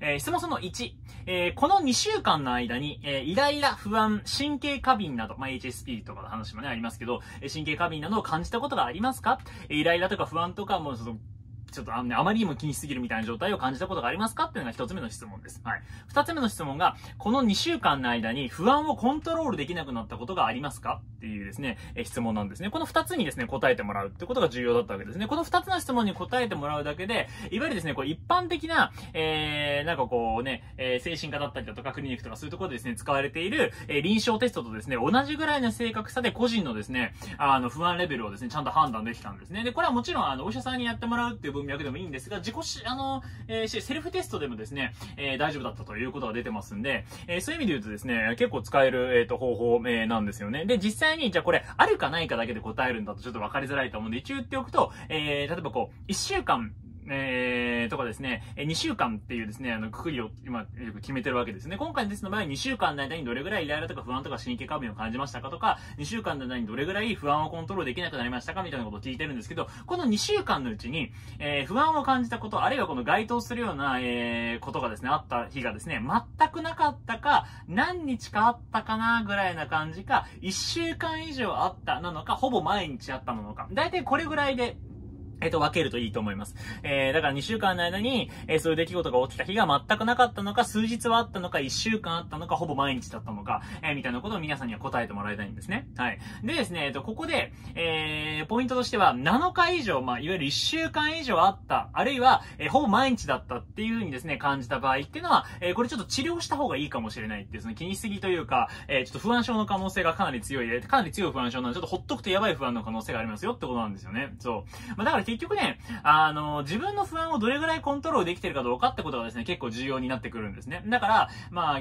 質問その1、この2週間の間に、イライラ、不安、神経過敏など、HSP とかの話もね、ありますけど、神経過敏などを感じたことがありますか？イライラとか不安とか、もうちょっとあまりにも気にしすぎるみたいな状態を感じたことがありますかっていうのが一つ目の質問です。はい。二つ目の質問が、この2週間の間に不安をコントロールできなくなったことがありますかっていうですね、質問なんですね。この二つにですね、答えてもらうってことが重要だったわけですね。この二つの質問に答えてもらうだけで、いわゆるですね、こう一般的な、なんかこうね、精神科だったりだとかクリニックとかそういうところでですね、使われている、臨床テストとですね、同じぐらいの正確さで個人のですね、不安レベルをですね、ちゃんと判断できたんですね。で、これはもちろん、お医者さんにやってもらうっていう文脈でもいいんですが、セルフテストでもですね、大丈夫だったということが出てますんで、そういう意味で言うとですね、結構使える、方法、なんですよね。で、実際に、じゃあこれ、あるかないかだけで答えるんだとちょっと分かりづらいと思うんで、一応言っておくと、例えばこう、1週間、とかですね、2週間っていうですね、くくりを今、決めてるわけですね。今回のテストの場合、2週間の間にどれぐらいイライラとか不安とか神経過敏を感じましたかとか、2週間の間にどれぐらい不安をコントロールできなくなりましたかみたいなことを聞いてるんですけど、この2週間のうちに、不安を感じたこと、あるいはこの該当するような、ことがですね、あった日がですね、全くなかったか、何日かあったかな、ぐらいな感じか、1週間以上あったなのか、ほぼ毎日あったなのか、だいたいこれぐらいで、分けるといいと思います。だから2週間の間に、そういう出来事が起きた日が全くなかったのか、数日はあったのか、1週間あったのか、ほぼ毎日だったのか、みたいなことを皆さんには答えてもらいたいんですね。はい。でですね、ここで、ポイントとしては、7日以上、いわゆる1週間以上あった、あるいは、ほぼ毎日だったっていう風にですね、感じた場合っていうのは、これちょっと治療した方がいいかもしれないっていう、その気にしすぎというか、ちょっと不安症の可能性がかなり強い、かなり強い不安症なので、ちょっとほっとくとやばい不安の可能性がありますよってことなんですよね。そう。だから結局ね、自分の不安をどれぐらいコントロールできてるかどうかってことがですね、結構重要になってくるんですね。だから、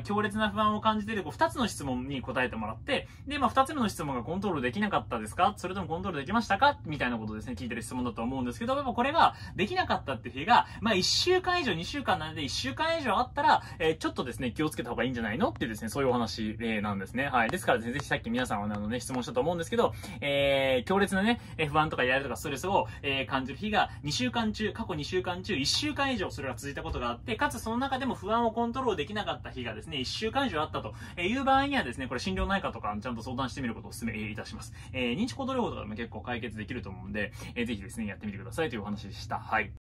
強烈な不安を感じている2つの質問に答えてもらって、で、2つ目の質問がコントロールできなかったですか？それともコントロールできましたか？みたいなことをですね、聞いてる質問だと思うんですけど、やっぱこれができなかったって日が、1週間以上、2週間なので1週間以上あったら、ちょっとですね、気をつけた方がいいんじゃないのっていうですね、そういうお話、なんですね。はい。ですから、ぜひさっき皆さんは質問したと思うんですけど、強烈なね、不安とかイライラとかストレスを、感じる日が2週間中、過去2週間中1週間以上それが続いたことがあって、かつその中でも不安をコントロールできなかった日がですね、1週間以上あったという場合にはですね、これ心療内科とかちゃんと相談してみることをお勧めいたします。認知行動療法とかでも結構解決できると思うんで、ぜひですね、やってみてくださいというお話でした。はい。